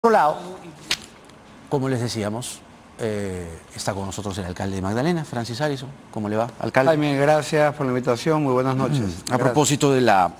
Por otro lado, como les decíamos, está con nosotros el alcalde de Magdalena, Francis Harrison. ¿Cómo le va, alcalde? Jaime, gracias por la invitación, muy buenas noches. A propósito de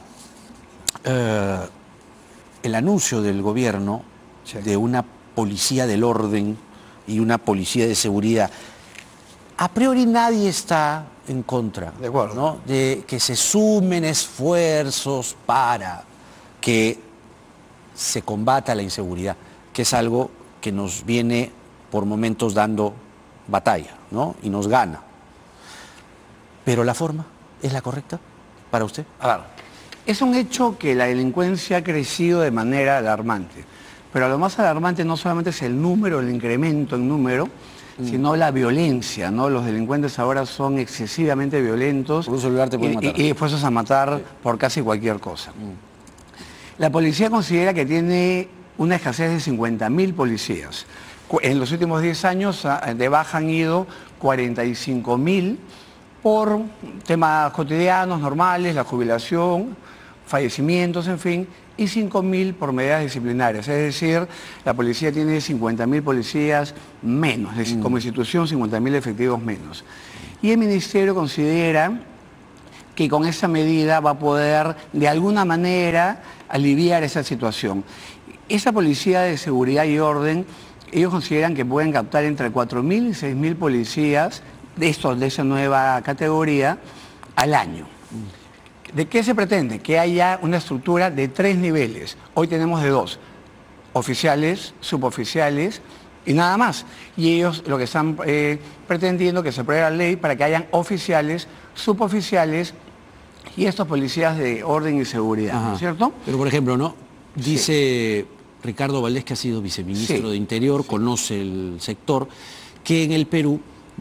el anuncio del gobierno de una policía del orden y una policía de seguridad, a priori nadie está en contra, De acuerdo, ¿no?, de que se sumen esfuerzos para que se combata la inseguridad, que es algo que nos viene por momentos dando batalla, ¿no?, y nos gana. Pero la forma es la correcta para usted. A ver, es un hecho que la delincuencia ha crecido de manera alarmante, pero lo más alarmante no solamente es el número, el incremento en número, sino la violencia, ¿no? Los delincuentes ahora son excesivamente violentos. Por un celular te pueden matar. Y dispuestos a matar por casi cualquier cosa. La policía considera que tiene una escasez de 50.000 policías. En los últimos 10 años de baja han ido 45.000 por temas cotidianos, normales, la jubilación, fallecimientos, en fin, y 5.000 por medidas disciplinarias. Es decir, la policía tiene 50.000 policías menos, es decir, como institución 50.000 efectivos menos. Y el ministerio considera que con esa medida va a poder de alguna manera aliviar esa situación. Esa policía de seguridad y orden, ellos consideran que pueden captar entre 4.000 y 6.000 policías de esa nueva categoría al año. ¿De qué se pretende? Que haya una estructura de 3 niveles. Hoy tenemos de 2, oficiales, suboficiales y nada más. Y ellos lo que están pretendiendo que se apruebe la ley para que hayan oficiales, suboficiales y estos policías de orden y seguridad, ¿no es cierto? Pero por ejemplo, ¿no?, dice Ricardo Valdés, que ha sido viceministro de Interior, conoce el sector, que en el Perú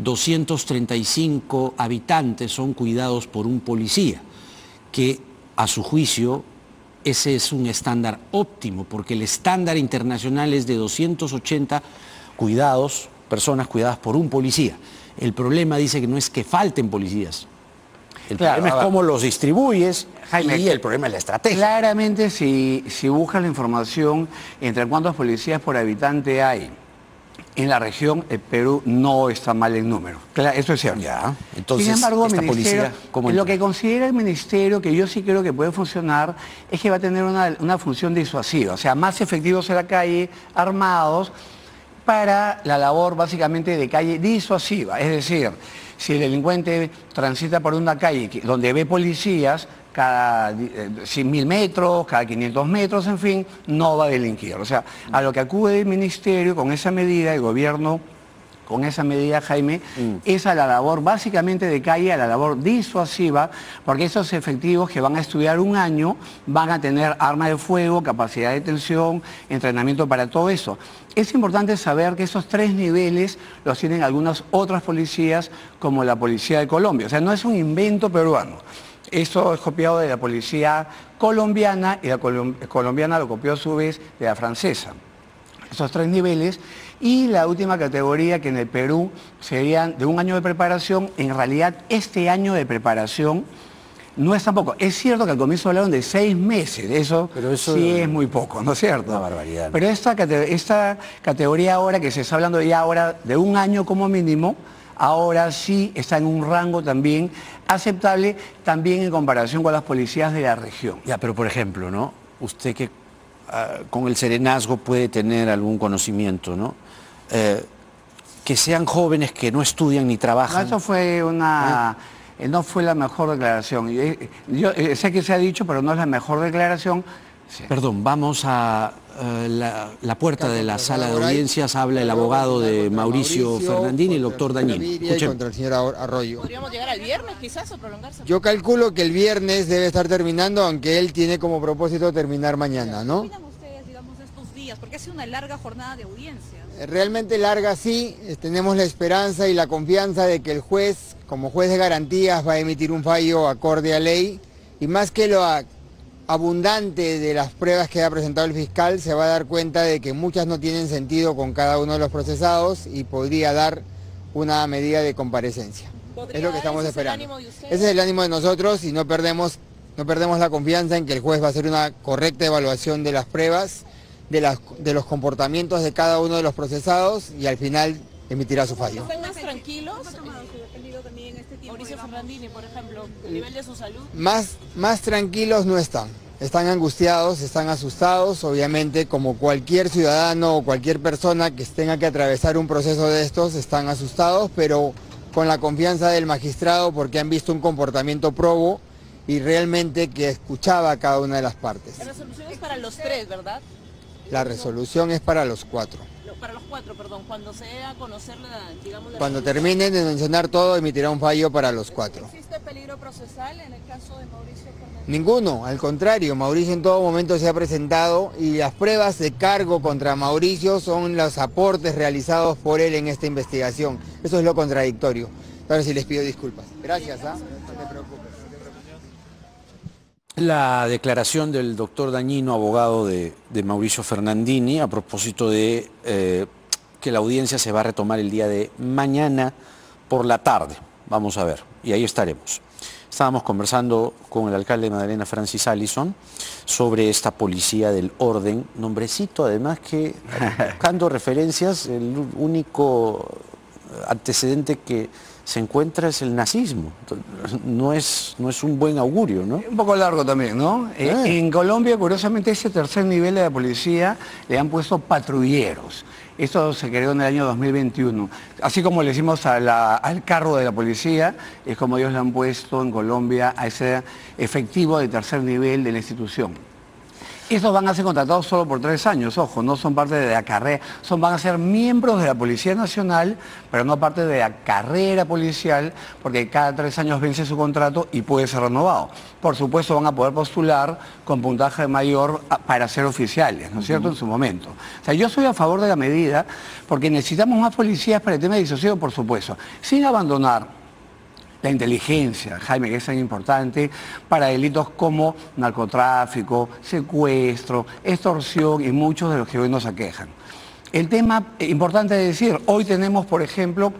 235 habitantes son cuidados por un policía, que a su juicio ese es un estándar óptimo, porque el estándar internacional es de 280 cuidados, personas cuidadas por un policía. El problema, dice, que no es que falten policías. El problema es cómo los distribuyes, Jaime, y el problema es la estrategia. Claramente, si buscas la información entre cuántos policías por habitante hay en la región, el Perú no está mal en número. Claro, eso es cierto. Ya. Entonces, sin embargo, esta policía, ¿cómo lo que considera el ministerio, que yo sí creo que puede funcionar, es que va a tener una función disuasiva, o sea, más efectivos en la calle, armados, para la labor básicamente de calle disuasiva. Es decir, si el delincuente transita por una calle donde ve policías, cada 100.000 metros, cada 500 metros, en fin, no va a delinquir. O sea, a lo que acude el ministerio con esa medida, el gobierno con esa medida, Jaime, es a la labor básicamente de calle, a la labor disuasiva, porque esos efectivos que van a estudiar un año van a tener arma de fuego, capacidad de detención, entrenamiento para todo eso. Es importante saber que esos 3 niveles los tienen algunas otras policías, como la Policía de Colombia. O sea, no es un invento peruano. Esto es copiado de la policía colombiana y la colombiana lo copió a su vez de la francesa. Esos 3 niveles. Y la última categoría, que en el Perú serían de un año de preparación, en realidad este año de preparación no es tampoco. Es cierto que al comienzo hablaron de 6 meses, eso sí es muy poco, ¿no es cierto? Una barbaridad. Pero esta categoría ahora, que se está hablando ya ahora de un año como mínimo, ahora sí está en un rango también aceptable, también en comparación con las policías de la región. Ya, pero por ejemplo, ¿no?, usted que con el serenazgo puede tener algún conocimiento, ¿no?, que sean jóvenes que no estudian ni trabajan. No, eso fue no fue la mejor declaración. Yo sé que se ha dicho, pero no es la mejor declaración. Sí. Perdón, vamos a la puerta de la sala de audiencias. Habla el abogado de Mauricio Fernandini, el doctor Dañín. Contra el señor Arroyo. ¿Podríamos llegar al viernes quizás o prolongarse? Yo calculo que el viernes debe estar terminando, aunque él tiene como propósito terminar mañana, ¿no? ¿Qué opinan ustedes, digamos, estos días? Porque ha sido una larga jornada de audiencias. Realmente larga, sí. Tenemos la esperanza y la confianza de que el juez, como juez de garantías, va a emitir un fallo acorde a ley, y más que lo abundante de las pruebas que ha presentado el fiscal, se va a dar cuenta de que muchas no tienen sentido con cada uno de los procesados y podría dar una medida de comparecencia. Es lo que estamos esperando. Ese es el ánimo de nosotros, y no perdemos la confianza en que el juez va a hacer una correcta evaluación de las pruebas de los comportamientos de cada uno de los procesados y al final emitirá su fallo. ¿Están más tranquilos? Mauricio Fernandini, por ejemplo, el nivel de su salud. Más tranquilos no están. Están angustiados, están asustados, obviamente como cualquier ciudadano o cualquier persona que tenga que atravesar un proceso de estos, están asustados, pero con la confianza del magistrado porque han visto un comportamiento probo y realmente que escuchaba a cada una de las partes. La resolución es para los 3, ¿verdad? La resolución es para los 4. Para los 4, perdón, cuando se dé a conocer digamos, Cuando terminen de mencionar todo, emitirá un fallo para los 4. ¿Existe peligro procesal en el caso de Mauricio Fernández? Ninguno, al contrario, Mauricio en todo momento se ha presentado y las pruebas de cargo contra Mauricio son los aportes realizados por él en esta investigación. Eso es lo contradictorio. Ahora sí les pido disculpas. Gracias, ¿ah? No te preocupes. La declaración del doctor Dañino, abogado de Mauricio Fernandini, a propósito de que la audiencia se va a retomar el día de mañana por la tarde. Vamos a ver, y ahí estaremos. Estábamos conversando con el alcalde de Magdalena, Francis Allison, sobre esta policía del orden, nombrecito además que, buscando referencias, el único antecedente que se encuentra es el nazismo. No es un buen augurio, ¿no? Un poco largo también, ¿no? En Colombia, curiosamente, ese tercer nivel de la policía le han puesto patrulleros. Esto se creó en el año 2021. Así como le decimos al carro de la policía, es como ellos le han puesto en Colombia a ese efectivo de tercer nivel de la institución. Estos van a ser contratados solo por 3 años, ojo, no son parte de la carrera, van a ser miembros de la Policía Nacional, pero no parte de la carrera policial, porque cada 3 años vence su contrato y puede ser renovado. Por supuesto van a poder postular con puntaje mayor para ser oficiales, ¿no es cierto?, en su momento. O sea, yo soy a favor de la medida, porque necesitamos más policías para el tema de disociación, por supuesto, sin abandonar la inteligencia, Jaime, que es tan importante para delitos como narcotráfico, secuestro, extorsión y muchos de los que hoy nos aquejan. El tema importante de decir, hoy tenemos, por ejemplo,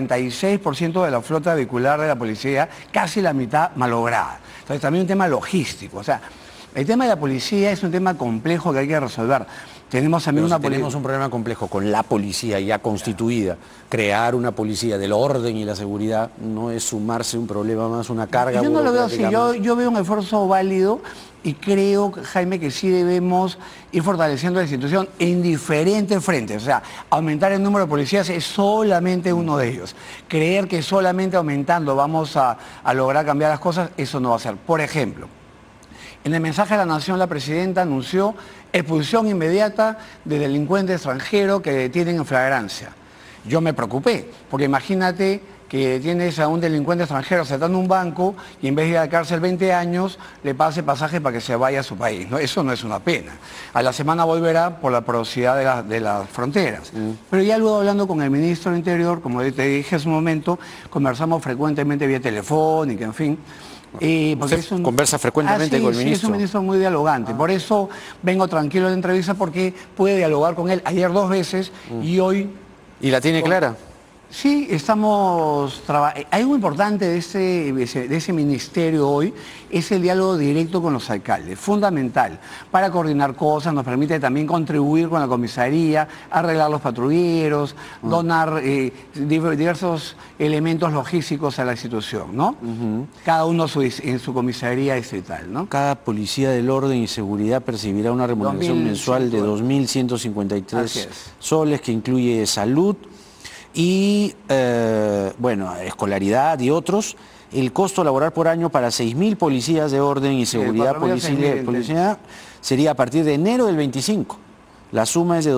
46% de la flota vehicular de la policía, casi la mitad malograda. Entonces también un tema logístico, o sea, el tema de la policía es un tema complejo que hay que resolver. Tenemos también tenemos un problema complejo con la policía ya constituida. Crear una policía del orden y la seguridad no es sumarse un problema más, una carga. Yo no lo veo así, yo veo un esfuerzo válido y creo, Jaime, que sí debemos ir fortaleciendo la institución en diferentes frentes. O sea, aumentar el número de policías es solamente uno de ellos. Creer que solamente aumentando vamos a lograr cambiar las cosas, eso no va a ser. Por ejemplo, en el mensaje de la Nación, la presidenta anunció expulsión inmediata de delincuentes extranjeros que detienen en flagrancia. Yo me preocupé, porque imagínate que tienes a un delincuente extranjero asaltando un banco y en vez de ir a la cárcel 20 años, le pase pasaje para que se vaya a su país, ¿no? Eso no es una pena. A la semana volverá por la porosidad de las fronteras. Pero ya luego hablando con el ministro del Interior, como te dije hace un momento, conversamos frecuentemente vía telefónica, en fin. Porque conversa frecuentemente con el ministro. Sí, es un ministro muy dialogante. Por eso vengo tranquilo de la entrevista, porque puede dialogar con él ayer 2 veces y hoy... ¿Y la tiene clara? Sí, estamos trabajando. Algo importante de ese ministerio hoy es el diálogo directo con los alcaldes, fundamental, para coordinar cosas, nos permite también contribuir con la comisaría, arreglar los patrulleros, donar diversos elementos logísticos a la institución, ¿no? Cada uno en su comisaría distrital, ¿no? Cada policía del orden y seguridad percibirá una remuneración mensual de 2.153 soles, que incluye salud, y, bueno, escolaridad y otros. El costo laboral por año para 6.000 policías de orden y seguridad policial sería a partir de enero del 25. La suma es de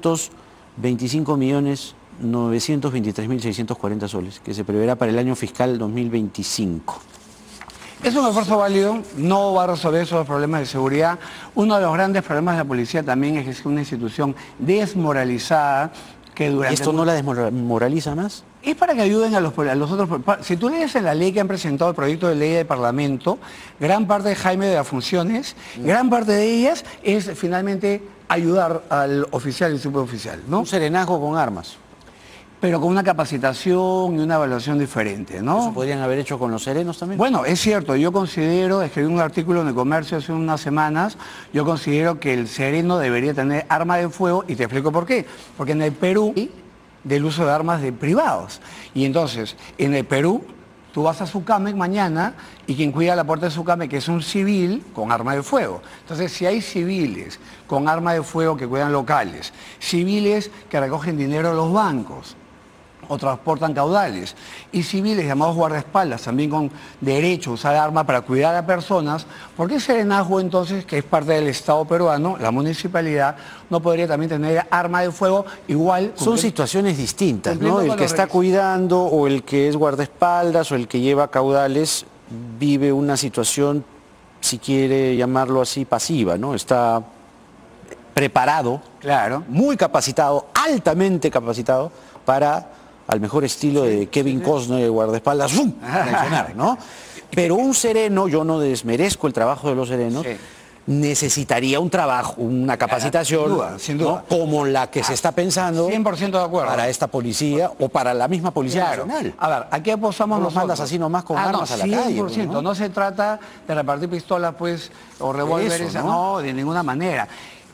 225.923.640 soles, que se preverá para el año fiscal 2025. Es un esfuerzo válido, no va a resolver esos problemas de seguridad. Uno de los grandes problemas de la policía también es que es una institución desmoralizada. ¿Y esto no la desmoraliza más? Es para que ayuden a los otros. Si tú lees en la ley que han presentado, el proyecto de ley del Parlamento, gran parte de Jaime de las funciones, gran parte de ellas es finalmente ayudar al oficial y suboficial, ¿no? Un serenazgo con armas. pero con una capacitación y una evaluación diferente, ¿no? ¿Eso podrían haber hecho con los serenos también? Bueno, es cierto, yo considero, escribí un artículo en El Comercio hace unas semanas, yo considero que el sereno debería tener arma de fuego y te explico por qué. Porque en el Perú, del uso de armas de privados. Y entonces, en el Perú, tú vas a Sucamec mañana y quien cuida la puerta de Sucamec es un civil con arma de fuego. Entonces, si hay civiles con arma de fuego que cuidan locales, civiles que recogen dinero a los bancos, o transportan caudales, y civiles llamados guardaespaldas también con derecho a usar armas para cuidar a personas, ¿por qué Serenazgo entonces, que es parte del Estado peruano, la municipalidad, no podría también tener arma de fuego igual? Son situaciones distintas, ¿no? con El los que está requisitos. cuidando o el que es guardaespaldas o el que lleva caudales vive una situación, si quiere llamarlo así, pasiva, ¿no? Está preparado, Claro. muy capacitado, altamente capacitado para, al mejor estilo de Kevin Costner, el guardaespaldas, ¡zum!, traicionar, ¿no? Pero un sereno, yo no desmerezco el trabajo de los serenos, Sí. necesitaría un trabajo, una capacitación, Sin duda, sin duda. ¿no? Como la que se está pensando 100% de acuerdo. para esta policía o para la misma Policía Claro. Nacional. A ver, aquí apostamos No los nosotros. mandas así nomás con armas a la calle, 100%. ¿no? No se trata de repartir pistolas, pues, o revólveres, Eso, ¿no? ¿no? De ninguna manera.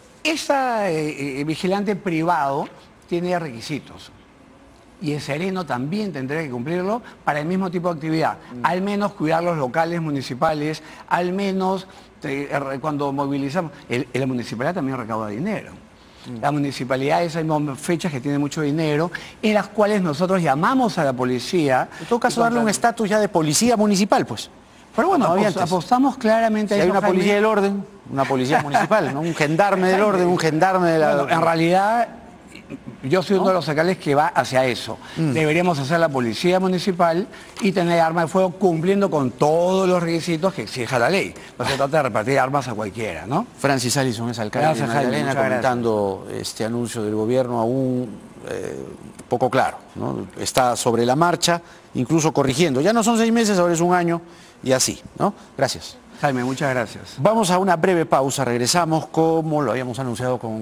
Ese vigilante privado tiene requisitos. Y el sereno también tendría que cumplirlo para el mismo tipo de actividad. Al menos cuidar los locales municipales, al menos cuando movilizamos. La municipalidad también recauda dinero. La municipalidad es, hay fechas que tiene mucho dinero, en las cuales nosotros llamamos a la policía. En todo caso, darle un estatus ya de policía municipal, pues. Pero bueno, No había antes. apostamos claramente Si a hay eso, una Jaime. policía del orden, una policía municipal, ¿no? Un gendarme del orden, un gendarme de la... Bueno, en realidad, yo soy uno de los alcaldes que va hacia eso. Deberíamos hacer la policía municipal y tener arma de fuego cumpliendo con todos los requisitos que exija la ley. No se trata de repartir armas a cualquiera, ¿no? Francis Allison es alcalde Gracias, de Jaime, Magdalena, muchas comentando este anuncio del gobierno aún poco claro, ¿no? Está sobre la marcha, incluso corrigiendo. Ya no son 6 meses, ahora es un año y así, ¿no? Gracias. Jaime, muchas gracias. Vamos a una breve pausa, regresamos como lo habíamos anunciado con...